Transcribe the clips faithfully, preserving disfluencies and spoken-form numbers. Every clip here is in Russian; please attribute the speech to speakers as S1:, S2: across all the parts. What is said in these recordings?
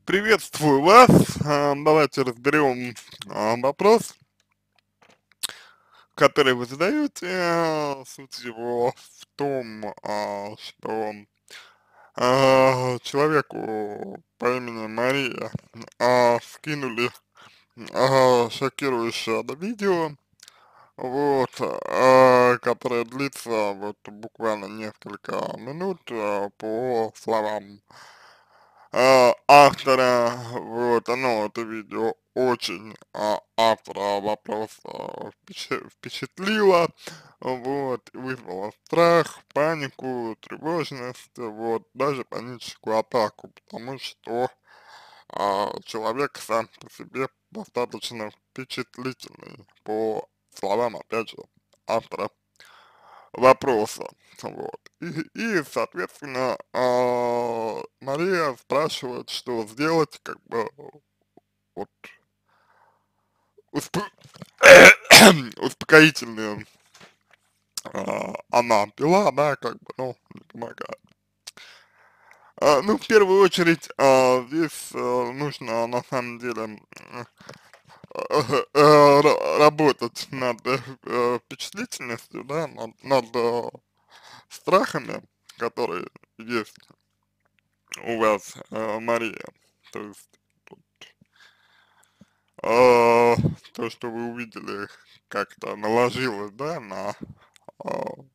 S1: Приветствую вас. А, Давайте разберем а, вопрос, который вы задаете. А, Суть его в том, а, что а, человеку по имени Мария а, скинули а, шокирующее видео, вот, а, которое длится вот буквально несколько минут, а, по словам а, автора, вот, оно, это видео очень а, автора вопроса впеча- впечатлило, вот, и вызвало страх, панику, тревожность, вот, даже паническую атаку, потому что а, человек сам по себе достаточно впечатлительный, по словам, опять же, автора вопроса, вот. И, и соответственно, а, Мария спрашивает, что сделать, как бы, вот, успо- успокоительные а, она пила, да, как бы, ну, не помогает. А, ну, в первую очередь, а, здесь а, нужно, на самом деле, м, э, э, ра- работать над э, э, впечатлительностью, да, над, над э, страхами, которые есть у вас, э, Мария. То есть э, то, что вы увидели, как-то наложилось, да, на э,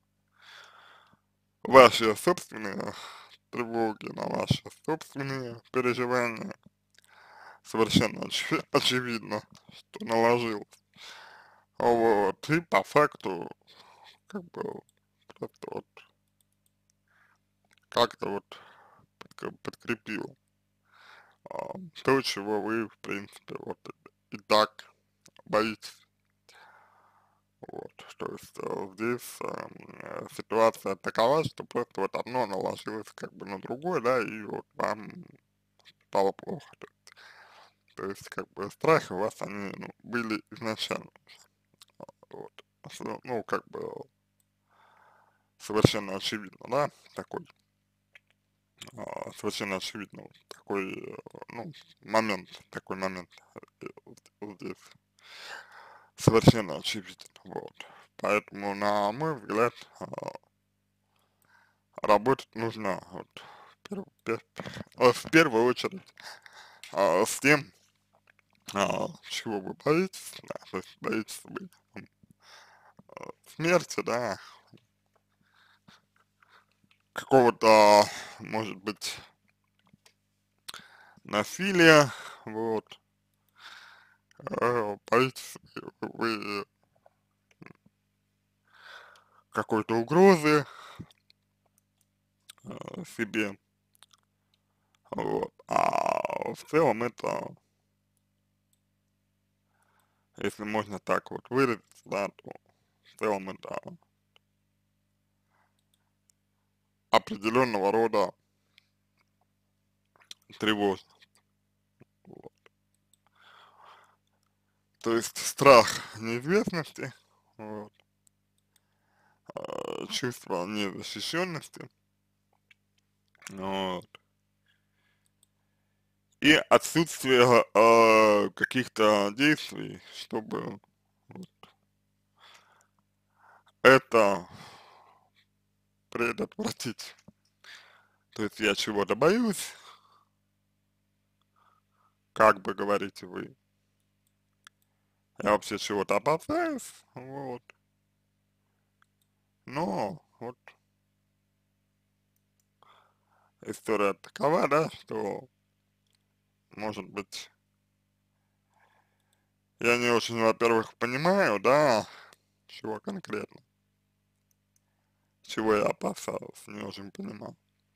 S1: ваши собственные тревоги, на ваши собственные переживания. Совершенно очи- очевидно, что наложилось. Вот, и по факту, как бы, просто вот, как-то вот подк- подкрепил а, то, чего вы, в принципе, вот и так боитесь. Вот, то есть э, здесь эм, э, ситуация такова, что просто вот одно наложилось как бы на другое, да, и вот вам стало плохо. То, то есть как бы страхи у вас они, ну, были изначально, вот, Осо- ну, как бы совершенно очевидно, да, такой, а, совершенно очевидно вот такой, э, ну, момент, такой момент э, вот, вот здесь совершенно очевиден, вот. Поэтому, на мой взгляд, а, работать нужно вот, в, перв- пер- э, в первую очередь а, с тем, а, чего вы боитесь, да, то есть боитесь вы там, смерти, да, какого-то, может быть, насилия, вот, э, боитесь вы какой-то угрозы э, себе, вот, а в целом это, если можно так вот выразиться, да, то в целом это определенного рода тревожность. Вот. То есть страх неизвестности, вот, а, чувство незащищенности, вот, и отсутствие а, каких-то действий, чтобы вот это предотвратить. То есть я чего-то боюсь, как бы говорите вы, я вообще чего-то опасаюсь, вот, но вот история такова, да, что, может быть, я не очень, во-первых, понимаю, да, чего конкретно, чего я опасался, не очень понимал.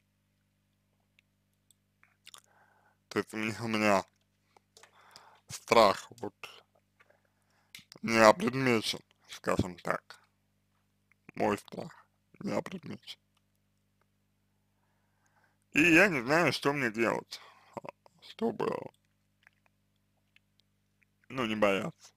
S1: То есть у меня, у меня страх вот не опредмечен, скажем так, мой страх не опредмечен. И я не знаю, что мне делать, чтобы, ну, не бояться.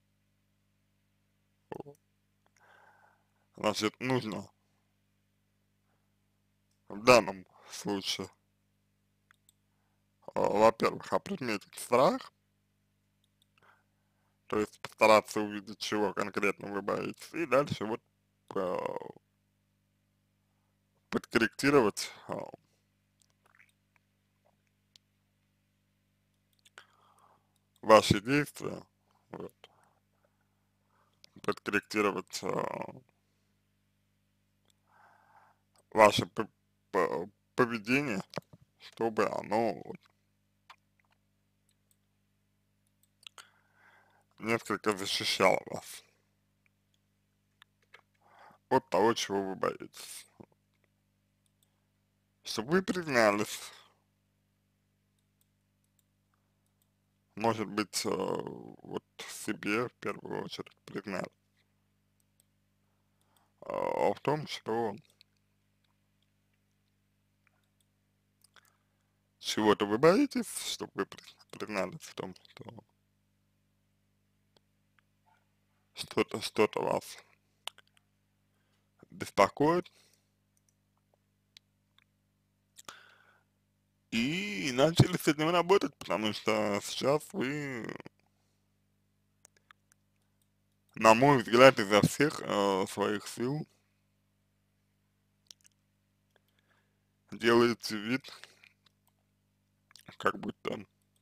S1: Вот. Значит, нужно в данном случае, а, во-первых, определить страх, то есть постараться увидеть, чего конкретно вы боитесь, и дальше вот э, подкорректировать э, ваши действия, вот, подкорректировать э, ваше п- п- поведение, чтобы оно вот несколько защищало вас от того, чего вы боитесь. Чтобы вы признались, может быть, э, вот себе в первую очередь признались э, в том, что чего-то вы боитесь, чтобы вы при- признались в том, что что-то, что-то вас беспокоит, и начали с этим работать, потому что сейчас вы, на мой взгляд, изо всех э, своих сил делаете вид, как будто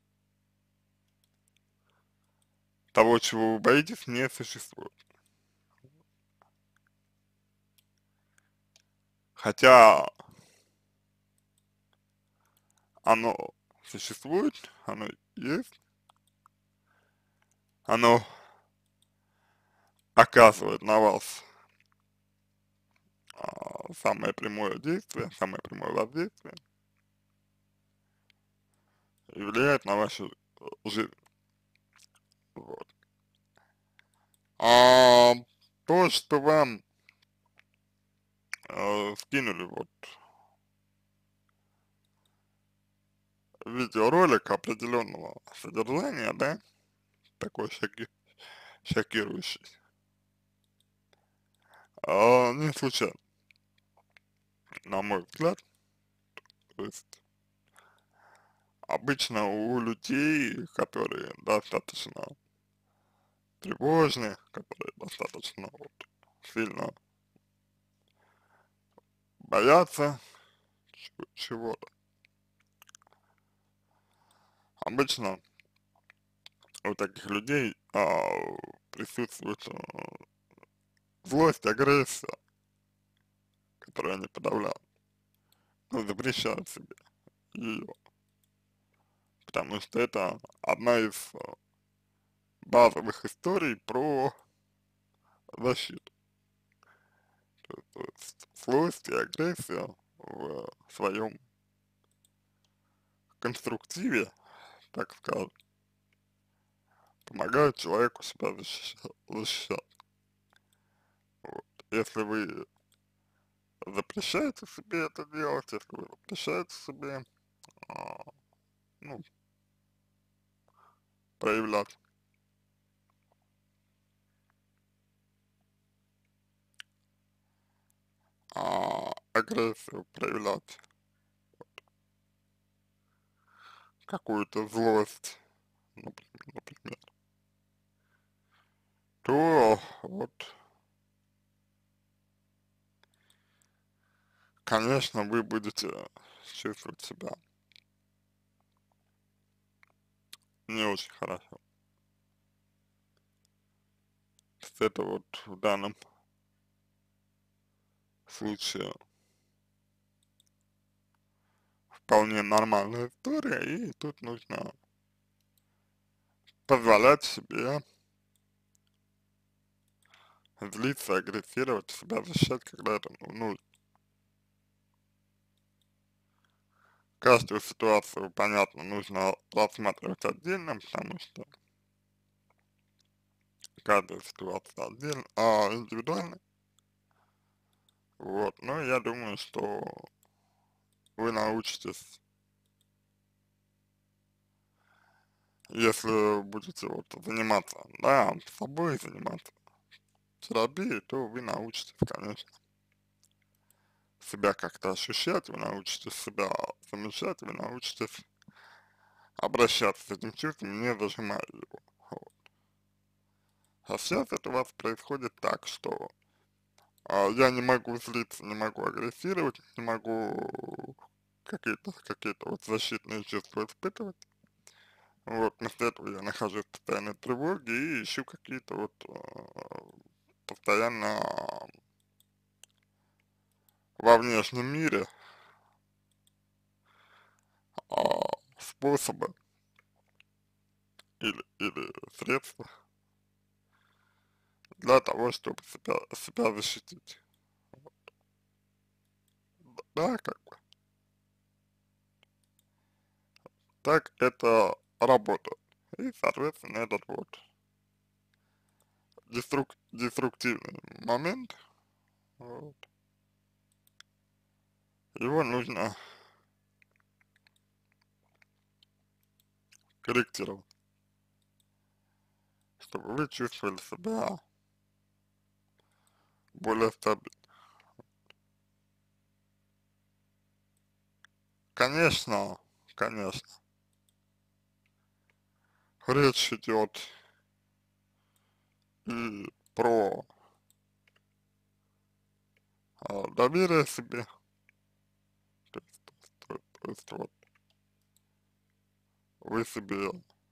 S1: того, чего вы боитесь, не существует. Хотя оно существует, оно есть, оно оказывает на вас а, самое прямое действие, самое прямое воздействие и влияет на вашу э, жизнь. Вот. А то, что вам э, скинули вот видеоролик определенного содержания, да, такой шоки, шокирующий, а, не случайно, на мой взгляд. То есть обычно у людей, которые достаточно тревожные, которые достаточно вот сильно боятся чего- чего-то, обычно у таких людей а, присутствует а, злость, агрессия, которую они подавляют, ну, запрещают себе ее, потому что это одна из а, базовых историй про защиту. То, то есть злость и агрессия в своем конструктиве, так скажем, помогают человеку себя защищать. защищать. Вот. Если вы запрещаете себе это делать, если вы запрещаете себе, а, ну, проявлять а, агрессию, проявлять какую-то злость, например, например, то вот, конечно, вы будете чувствовать себя не очень хорошо. То есть это вот в данном случае вполне нормальная история, и тут нужно позволять себе злиться, агрессировать, себя защищать, когда это ну, нужно. Каждую ситуацию, понятно, нужно рассматривать отдельно, потому что каждая ситуация отдельно, а индивидуально. Вот, но я думаю, что вы научитесь, если будете вот заниматься, да, собой заниматься терапией, то вы научитесь, конечно, себя как-то ощущать, вы научитесь себя замечать, вы научитесь обращаться с этим чувством, не зажимая его. Вот. А сейчас это у вас происходит так, что а, я не могу злиться, не могу агрессировать, не могу какие-то какие-то вот защитные чувства испытывать. Вот, вместо этого я нахожусь в постоянной тревоге и ищу какие-то вот а, постоянно во внешнем мире а, способы или, или средства для того, чтобы себя, себя защитить. Да, как бы. Так это работает. И, соответственно, этот вот деструк, деструктивный момент, вот, его нужно корректировать, чтобы вы чувствовали себя более стабильно. Конечно, конечно, речь идет и про а, доверие себе, то есть, то есть, то есть вот вы себе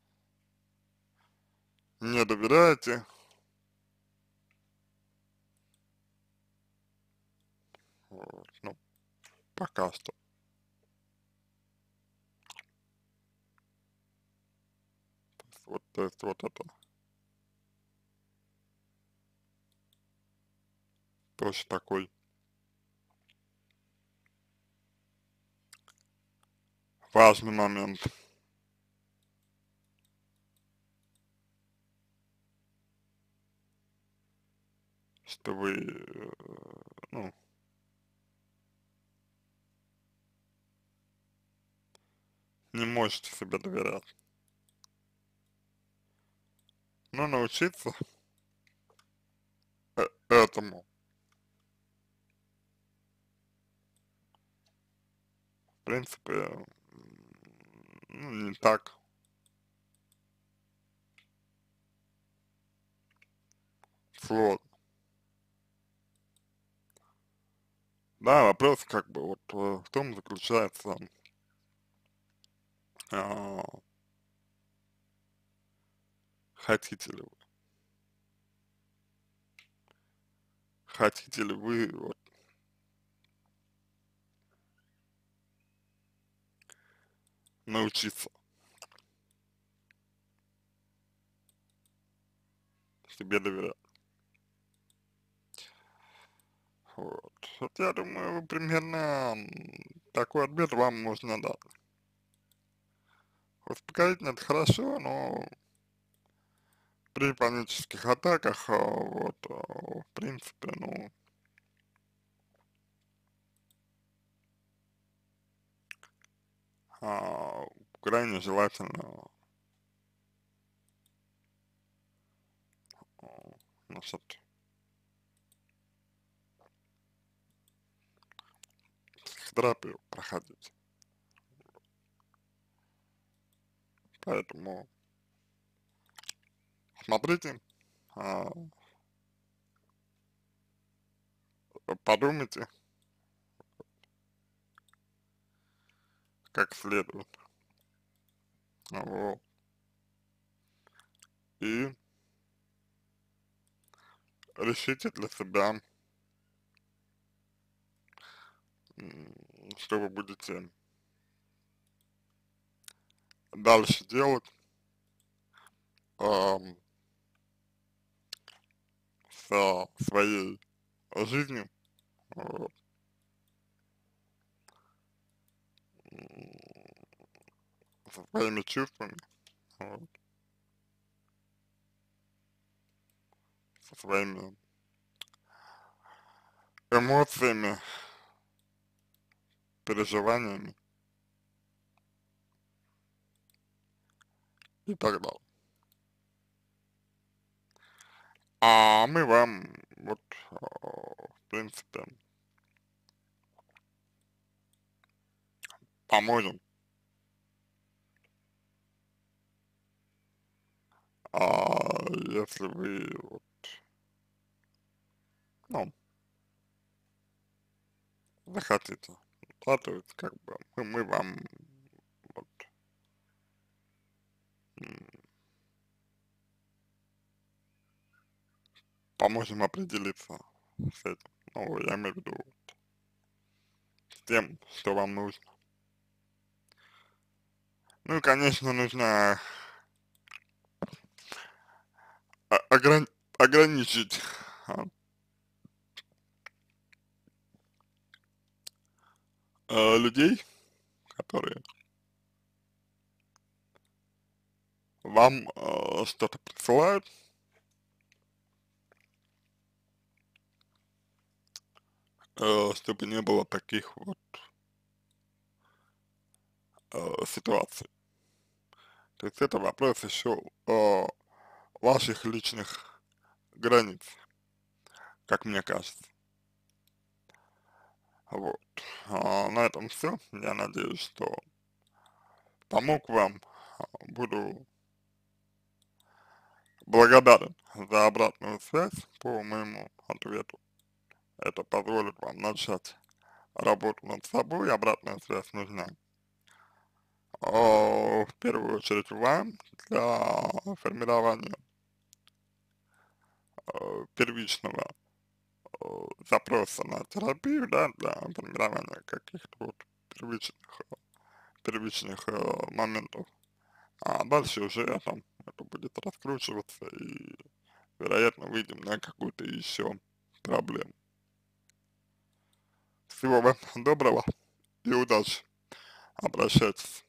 S1: не доверяете, вот, ну, пока что. Вот, то есть вот это тоже такой важный момент, что вы, э, ну, не можете себе доверять. Но научиться э- этому, в принципе, м, ну, не так сложно. Да, вопрос как бы вот э, в том заключается, а, хотите ли вы, хотите ли вы вот научиться себе доверять. Вот. Вот я думаю, примерно м, такой ответ вам можно дать. Успокоительно это хорошо, но при панических атаках, а, вот, а, в принципе, ну, а, крайне желательно, а, значит, психотерапию проходить. Поэтому смотрите, а, подумайте как следует. Вот. И решите для себя, м, что вы будете дальше делать ам, со своей жизнью, вот, м, со своими чувствами, вот, со своими эмоциями, переживаниями и так далее. А мы вам вот, а, в принципе, поможем А если вы вот, ну, захотите, да, то есть как бы мы, мы вам вот, м, поможем определиться с этим. Ну, я имею в виду с тем, что вам нужно. Ну и, конечно, нужно о- ограни- ограничить а, э, людей, которые вам э, что-то присылают, э, чтобы не было таких вот э, ситуаций. То есть это вопрос еще о ваших личных границ, как мне кажется. Вот. А, на этом все. Я надеюсь, что помог вам. А, Буду благодарен за обратную связь по моему ответу. Это позволит вам начать работу над собой. Обратная связь нужна а, в первую очередь вам для формирования э, первичного э, запроса на терапию, да, для формирования каких-то вот первичных, э, первичных э, моментов. А дальше уже там это будет раскручиваться и, вероятно, выйдем на какую-то еще проблему. Всего вам доброго и удачи. Обращайтесь.